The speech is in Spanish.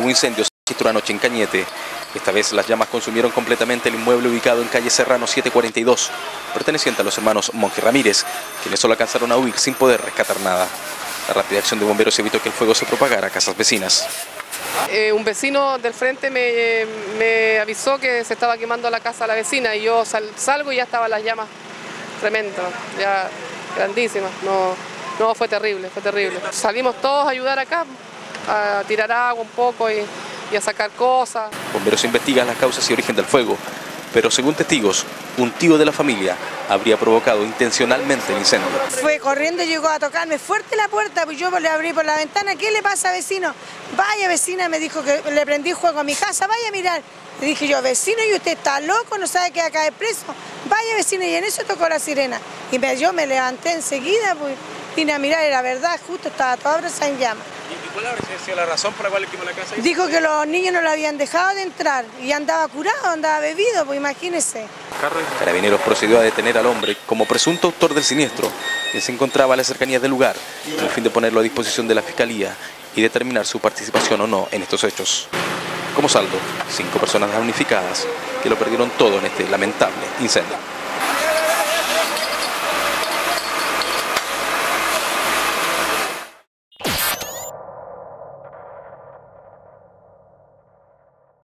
nuevo incendio se registró anoche en Cañete. Esta vez las llamas consumieron completamente el inmueble ubicado en calle Serrano 742, perteneciente a los hermanos Monge Ramírez, quienes solo alcanzaron a huir sin poder rescatar nada. La rápida acción de bomberos evitó que el fuego se propagara a casas vecinas. Un vecino del frente me avisó que se estaba quemando la casa de la vecina y yo salgo y ya estaban las llamas tremendas, ya grandísimas. No, fue terrible, fue terrible. Salimos todos a ayudar acá, a tirar agua un poco y a sacar cosas. Bomberos investigan las causas y origen del fuego, pero según testigos, un tío de la familia habría provocado intencionalmente el incendio. Fue corriendo y llegó a tocarme fuerte la puerta, pues yo le abrí por la ventana. ¿Qué le pasa, vecino? Vaya, vecina, me dijo que le prendí fuego a mi casa, vaya a mirar. Le dije yo, vecino, ¿y usted está loco? ¿No sabe que va a caer preso? Vaya, vecino, y en eso tocó la sirena. Y yo me levanté enseguida, pues vine a mirar y la verdad, justo estaba toda abrazada en llamas. ¿Y cuál habría sido la razón por la cual le quemó la casa? Dijo que los niños no lo habían dejado de entrar y andaba curado, andaba bebido, pues imagínese. Carabineros procedió a detener al hombre como presunto autor del siniestro, quien se encontraba a las cercanías del lugar, con el fin de ponerlo a disposición de la Fiscalía y determinar su participación o no en estos hechos. Como saldo, 5 personas damnificadas que lo perdieron todo en este lamentable incendio.